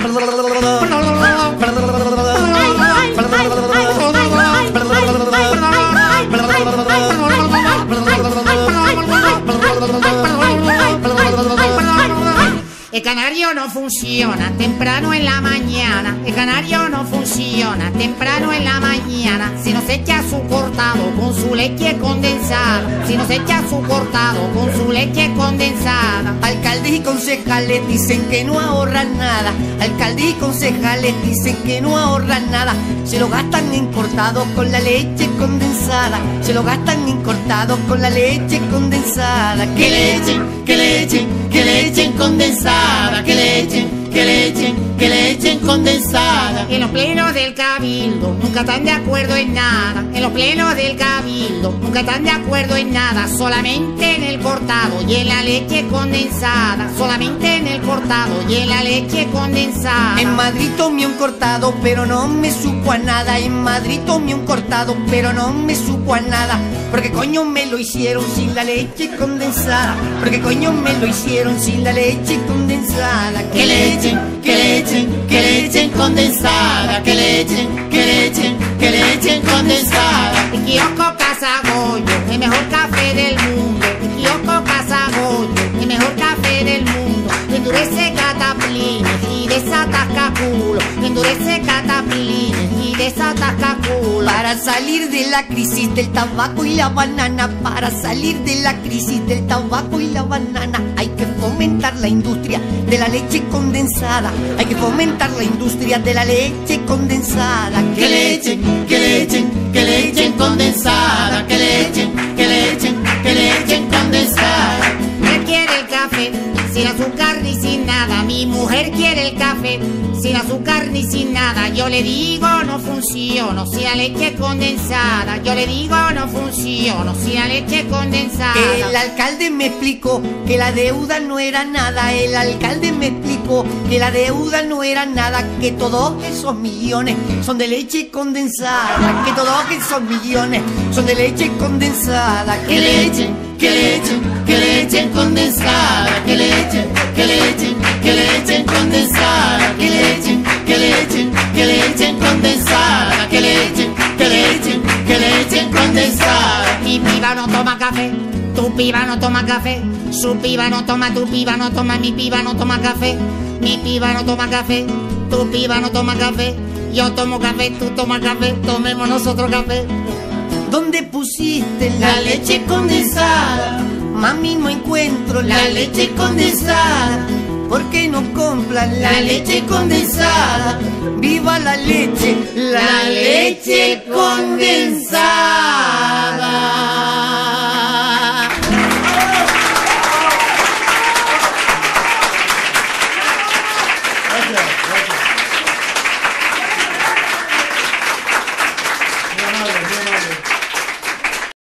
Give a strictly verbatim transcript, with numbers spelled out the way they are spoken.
El canario no funciona temprano en la mañana. El canario no funciona temprano en la mañana. Si nos echa su cortado con su leche condensada. Si nos echa su cortado con su leche condensada. Alcaldes y concejales dicen que no ahorran nada. Alcaldes y concejales dicen que no ahorran nada. Se lo gastan en cortado con la leche condensada. Se lo gastan en cortado con la leche condensada. Que le echen, que le echen, que le echen condensada. Que le echen, que le echen, que le echen condensada. En los plenos del cabildo nunca están de acuerdo en nada. En los plenos del cabildo nunca están de acuerdo en nada. Solamente en el cortado y en la leche condensada. Solamente en el cortado y en la leche condensada. En Madrid tomé un cortado pero no me supo a nada. En Madrid tomé un cortado pero no me supo a nada. Porque coño me lo hicieron sin la leche condensada. Porque coño me lo hicieron sin la leche condensada. Que le echen, que le echen, que le echen condensada. Que le echen, que le echen, que le echen condensada. El kiosco Casa Goyo, el mejor café del mundo. El kiosco Casa Goyo, el mejor café del mundo. Endurece cataplines y desatasca culo. Endurece cataplines y desatasca culo. Para salir de la crisis del tabaco y la banana. Para salir de la crisis del tabaco y la banana. Hay que fomentar la industria de la leche condensada. Hay que fomentar la industria de la leche condensada. Que le echen, que le echen, que le echen condensada. Que le echen, que le echen, que le echen condensada. ¿Quién quiere el café? Sin azúcar ni sin nada. Mi mujer quiere el café sin azúcar ni sin nada. Yo le digo no funciona sin la leche condensada. Yo le digo no funciona sin la leche condensada. El alcalde me explicó que la deuda no era nada. El alcalde me explicó que la deuda no era nada. Que todos esos millones son de leche condensada. Que todos esos millones son de leche condensada. Que le echen, que le echen, que le echen condensada. Que le echen, que le echen, que le echen condensada. Que le echen, que le echen, que le echen condensada. Que le echen, que le echen, que le echen condensada. Mi piba no toma café, tu piba no toma café. Su piba no toma, tu piba no toma, mi piba no toma café. Mi piba no toma café, tu piba no toma café. Yo tomo café, tú tomas café, tomemos nosotros café. ¿Dónde pusiste la leche condensada? Mami, no encuentro la leche condensada. ¿Por qué no compran la leche condensada? ¡Viva la leche! ¡La leche condensada!